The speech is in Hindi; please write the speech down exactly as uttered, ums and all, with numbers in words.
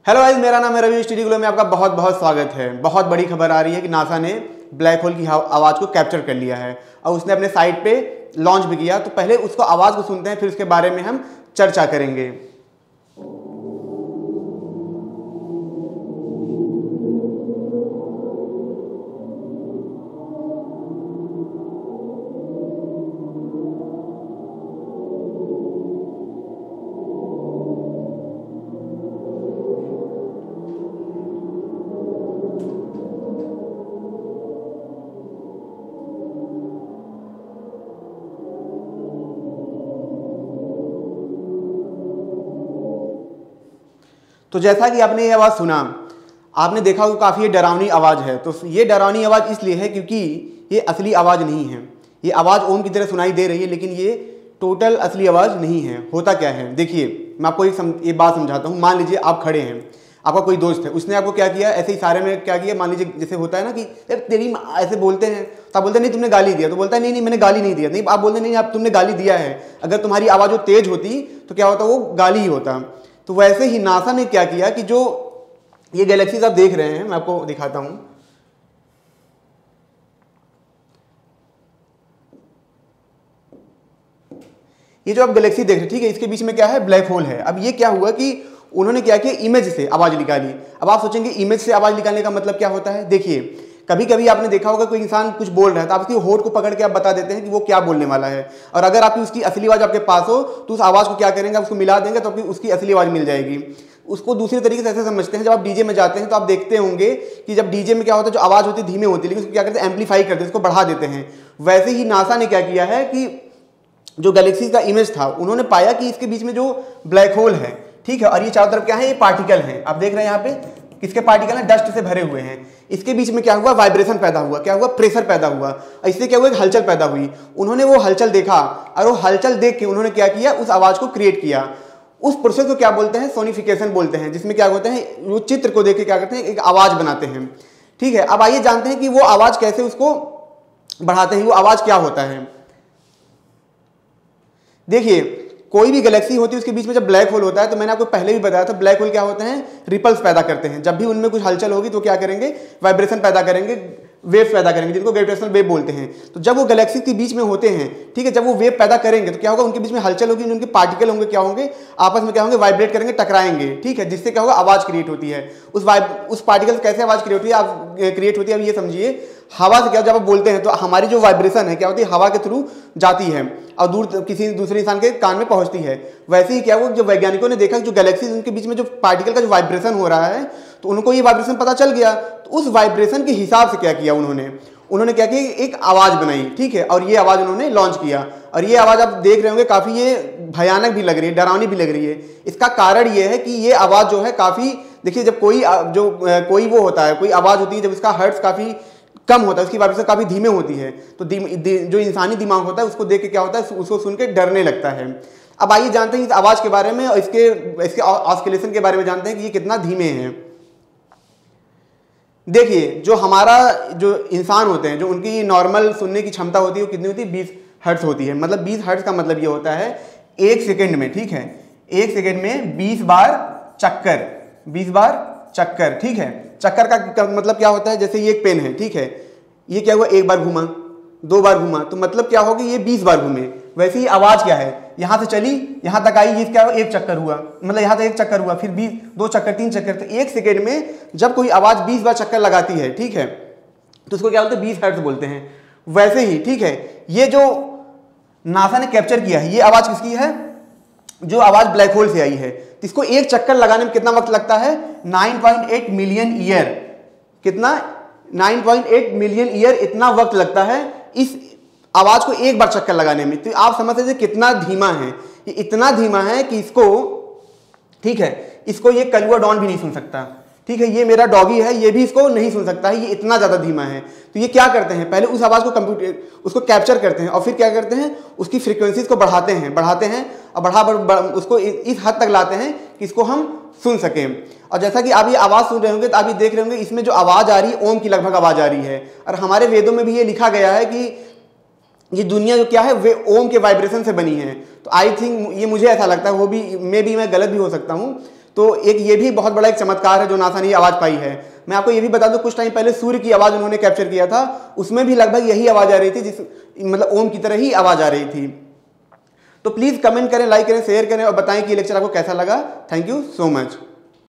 हेलो गाइस, मेरा नाम है रवि। स्टडी ग्लो में आपका बहुत बहुत स्वागत है। बहुत बड़ी खबर आ रही है कि नासा ने ब्लैक होल की आवाज़ को कैप्चर कर लिया है और उसने अपने साइट पे लॉन्च भी किया। तो पहले उसको आवाज़ को सुनते हैं, फिर उसके बारे में हम चर्चा करेंगे। तो जैसा कि आपने ये आवाज़ सुना, आपने देखा होगा काफ़ी डरावनी आवाज़ है। तो ये डरावनी आवाज़ इसलिए है क्योंकि ये असली आवाज़ नहीं है। ये आवाज़ ओम की तरह सुनाई दे रही है, लेकिन ये टोटल असली आवाज़ नहीं है। होता क्या है, देखिए मैं आपको एक सम, ये बात समझाता हूँ। मान लीजिए आप खड़े हैं, आपका कोई दोस्त है, उसने आपको क्या किया, ऐसे इशारे में क्या किया। मान लीजिए जैसे होता है ना कि तेरी ऐसे बोलते हैं, तो आप बोलते हैं नहीं तुमने गाली दिया, तो बोलता है नहीं नहीं मैंने गाली नहीं दिया। नहीं, आप बोलते नहीं आप तुमने गाली दिया है। अगर तुम्हारी आवाज़ वो तेज होती तो क्या होता, वो गाली ही होता। तो वैसे ही नासा ने क्या किया कि जो ये गैलेक्सीज आप देख रहे हैं, मैं आपको दिखाता हूं। ये जो आप गैलेक्सी देख रहे हैं, ठीक है, इसके बीच में क्या है, ब्लैक होल है। अब ये क्या हुआ कि उन्होंने क्या किया, इमेज से आवाज निकाली। अब आप सोचेंगे इमेज से आवाज निकालने का मतलब क्या होता है। देखिए कभी कभी आपने देखा होगा कोई इंसान कुछ बोल रहा है, तो आप उसकी होठ को पकड़ के आप बता देते हैं कि वो क्या बोलने वाला है। और अगर आपकी उसकी असली आवाज आपके पास हो तो उस आवाज को क्या करेंगे, आप उसको मिला देंगे तो उसकी असली आवाज मिल जाएगी। उसको दूसरे तरीके से ऐसे समझते हैं, जब आप डीजे में जाते हैं तो आप देखते होंगे कि जब डीजे में क्या होता है, जो आवाज होती है धीमे होती है, लेकिन उसको क्या करते हैं, एम्पलीफाई करते हैं, उसको बढ़ा देते हैं। वैसे ही नासा ने क्या किया है कि जो गैलेक्सी का इमेज था, उन्होंने पाया कि इसके बीच में जो ब्लैक होल है, ठीक है, और ये चारों तरफ क्या है, ये पार्टिकल है। आप देख रहे हैं यहाँ पे किसके पार्टिकल हैं, डस्ट से भरे हुए हैं। इसके बीच में क्या हुआ, वाइब्रेशन पैदा हुआ, क्या हुआ, प्रेशर पैदा हुआ। इससे क्या हुआ, एक हलचल पैदा हुई। उन्होंने वो हलचल देखा और वो हलचल देख के उन्होंने क्या किया, उस आवाज को क्रिएट किया। उस प्रोसेस को क्या बोलते हैं, सोनिफिकेशन बोलते हैं, जिसमें क्या होते हैं, वो चित्र को देख के क्या करते हैं, एक आवाज बनाते हैं। ठीक है, अब आइए जानते हैं कि वो आवाज कैसे उसको बढ़ाते हैं, वो आवाज क्या होता है। देखिए कोई भी गैलेक्सी होती है, उसके बीच में जब ब्लैक होल होता है, तो मैंने आपको पहले भी बताया था, ब्लैक होल क्या होते हैं, रिपल्स पैदा करते हैं। जब भी उनमें कुछ हलचल होगी तो क्या करेंगे, वाइब्रेशन पैदा करेंगे, वेव पैदा करेंगे, जिनको ग्रेविटेशनल वेव बोलते हैं। तो जब वो गैलेक्सी के बीच में होते हैं, ठीक है, जब वो वेव पैदा करेंगे तो क्या होगा, उनके बीच में हलचल होगी, उनके पार्टिकल होंगे, क्या होंगे, आपस में क्या होंगे, वाइब्रेट करेंगे, टकराएंगे, ठीक है, जिससे क्या होगा, आवाज क्रिएट होती है। उस वाइब उस पार्टिकल कैसे आवाज क्रिएट होती है, आप क्रिएट होती है, अब ये समझिए हवा से क्या, जब आप बोलते हैं तो हमारी जो वाइब्रेशन है क्या होती है, हवा के थ्रू जाती है और दूर किसी दूसरे इंसान के कान में पहुंचती है। वैसे ही क्या हुआ, जो वैज्ञानिकों ने देखा कि जो गैलेक्सीज उनके बीच में जो पार्टिकल का जो वाइब्रेशन हो रहा है, तो उनको ये वाइब्रेशन पता चल गया। तो उस वाइब्रेशन के हिसाब से क्या किया उन्होंने उन्होंने क्या किया, एक आवाज बनाई, ठीक है, और ये आवाज उन्होंने लॉन्च किया। और ये आवाज आप देख रहे होंगे काफी ये भयानक भी लग रही है, डरावनी भी लग रही है। इसका कारण ये है कि ये आवाज जो है काफी, देखिए जब कोई जो कोई वो होता है, कोई आवाज होती है, जब इसका हर्ट्ज काफी कम होता है, उसकी वाइब्रेशन काफी धीमे होती है, तो जो इंसानी दिमाग होता है उसको देख के क्या होता है, उसको सुन के डरने लगता है। अब आइए जानते हैं इस आवाज के बारे में और इसके इसके ऑस्किलेशन के बारे में जानते हैं कि ये कितना धीमे हैं। देखिए जो हमारा जो इंसान होते हैं, जो उनकी नॉर्मल सुनने की क्षमता होती है वो कितनी होती है, बीस हर्ट्ज होती है। मतलब बीस हर्ट्ज का मतलब ये होता है एक सेकेंड में, ठीक है, एक सेकेंड में बीस बार चक्कर, बीस बार चक्कर, ठीक है। चक्कर का मतलब क्या होता है, जैसे ये एक पेन है, ठीक है, ये क्या हुआ, एक बार घूमा, दो बार घूमा, तो मतलब क्या होगा, ये बीस बार घूमे। वैसे ही आवाज क्या है, यहां से चली यहां तक आई, ये क्या हुआ, एक चक्कर हुआ, मतलब यहां तक एक चक्कर हुआ, फिर बीस, दो चक्कर, तीन चक्कर। तो एक सेकेंड में जब कोई आवाज बीस बार चक्कर लगाती है, ठीक है, तो उसको क्या बोलते हैं, बीस हर्ट्ज बोलते हैं। वैसे ही ठीक है, ये जो नासा ने कैप्चर किया है, ये आवाज किसकी है, जो आवाज ब्लैक होल से आई है। तो इसको एक चक्कर लगाने में कितना वक्त लगता है, nine point eight million year. कितना, nine point eight million year, इतना वक्त लगता है इस आवाज को एक बार चक्कर लगाने में। तो आप समझ सकते कितना धीमा है, ये इतना धीमा है कि इसको, ठीक है, इसको ये कलुआ डॉन भी नहीं सुन सकता, ठीक है, ये मेरा डॉगी है, ये भी इसको नहीं सुन सकता है, ये इतना ज्यादा धीमा है। तो ये क्या करते हैं, पहले उस आवाज को कंप्यूटर उसको कैप्चर करते हैं और फिर क्या करते हैं, उसकी फ्रीक्वेंसीज को बढ़ाते हैं बढ़ाते हैं और बढ़ा बढ़ा उसको इस हद तक लाते हैं कि इसको हम सुन सकें। और जैसा कि आप ये आवाज सुन रहे होंगे तो आप ये देख रहे होंगे, इसमें जो आवाज आ रही है ओम की लगभग आवाज आ रही है। और हमारे वेदों में भी ये लिखा गया है कि ये दुनिया जो क्या है वे ओम के वाइब्रेशन से बनी है। तो आई थिंक ये मुझे ऐसा लगता है, वो भी मे भी मैं गलत भी हो सकता हूँ, तो एक ये भी बहुत बड़ा एक चमत्कार है जो नासा ने आवाज़ पाई है। मैं आपको ये भी बता दूं, कुछ टाइम पहले सूर्य की आवाज़ उन्होंने कैप्चर किया था, उसमें भी लगभग यही आवाज़ आ रही थी, जिस मतलब ओम की तरह ही आवाज़ आ रही थी। तो प्लीज़ कमेंट करें, लाइक करें, शेयर करें और बताएं कि ये लेक्चर आपको कैसा लगा। Thank you so much.